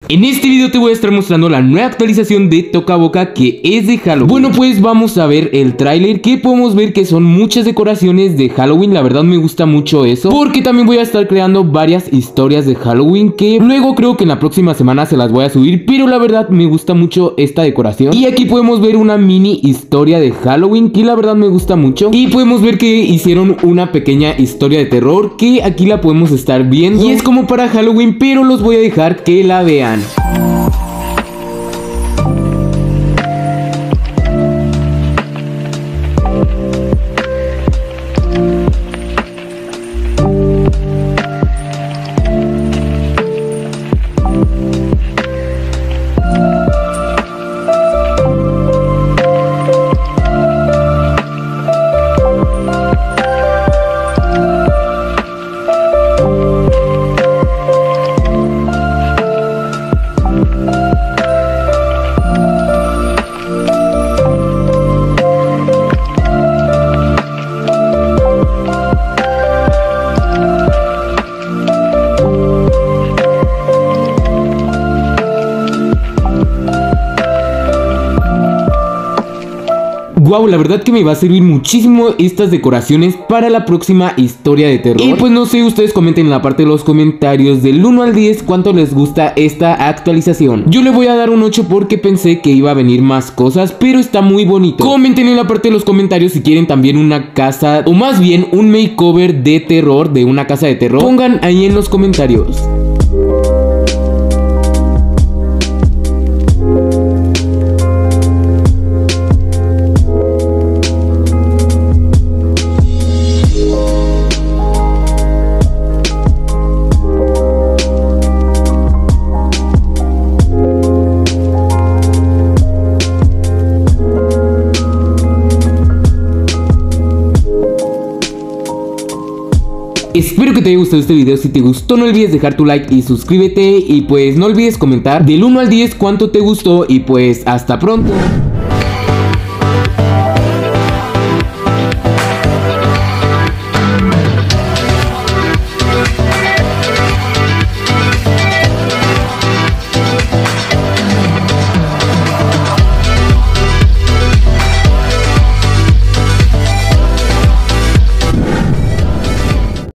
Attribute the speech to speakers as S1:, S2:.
S1: En este video te voy a estar mostrando la nueva actualización de Toca Boca, que es de Halloween. Bueno, pues vamos a ver el tráiler, que podemos ver que son muchas decoraciones de Halloween. La verdad me gusta mucho eso, porque también voy a estar creando varias historias de Halloween que luego creo que en la próxima semana se las voy a subir, pero la verdad me gusta mucho esta decoración. Y aquí podemos ver una mini historia de Halloween que la verdad me gusta mucho, y podemos ver que hicieron una pequeña historia de terror que aquí la podemos estar viendo, y es como para Halloween, pero los voy a dejar que la vean. Wow, la verdad que me va a servir muchísimo estas decoraciones para la próxima historia de terror. Y pues no sé, ustedes comenten en la parte de los comentarios del 1 al 10 cuánto les gusta esta actualización. Yo le voy a dar un 8 porque pensé que iba a venir más cosas, pero está muy bonito. Comenten en la parte de los comentarios si quieren también una casa, o más bien un makeover de terror, de una casa de terror. Pongan ahí en los comentarios. Espero que te haya gustado este video. Si te gustó, no olvides dejar tu like y suscríbete, y pues no olvides comentar del 1 al 10 cuánto te gustó, y pues hasta pronto.